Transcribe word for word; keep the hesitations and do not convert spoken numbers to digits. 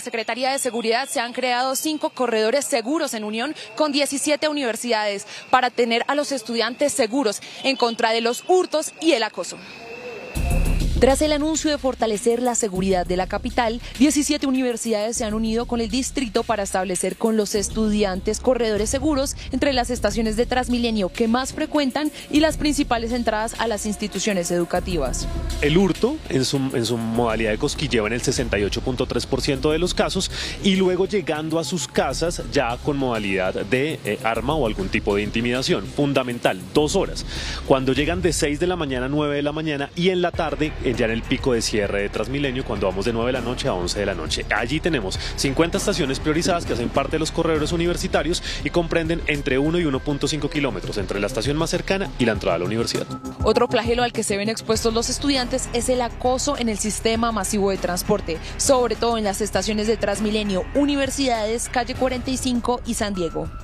Secretaría de Seguridad se han creado cinco corredores seguros en unión con diecisiete universidades para tener a los estudiantes seguros en contra de los hurtos y el acoso. Tras el anuncio de fortalecer la seguridad de la capital, diecisiete universidades se han unido con el distrito para establecer con los estudiantes corredores seguros entre las estaciones de Transmilenio que más frecuentan y las principales entradas a las instituciones educativas. El hurto en su, en su modalidad de cosquilleo en el sesenta y ocho punto tres por ciento de los casos y luego llegando a sus casas ya con modalidad de eh, arma o algún tipo de intimidación. Fundamental, dos horas. Cuando llegan de seis de la mañana a nueve de la mañana y en la tarde eh, ya en el pico de cierre de Transmilenio cuando vamos de nueve de la noche a once de la noche. Allí tenemos cincuenta estaciones priorizadas que hacen parte de los corredores universitarios y comprenden entre uno y uno punto cinco kilómetros entre la estación más cercana y la entrada a la universidad. Otro flagelo al que se ven expuestos los estudiantes es el acoso en el sistema masivo de transporte, sobre todo en las estaciones de Transmilenio, Universidades, Calle cuarenta y cinco y San Diego.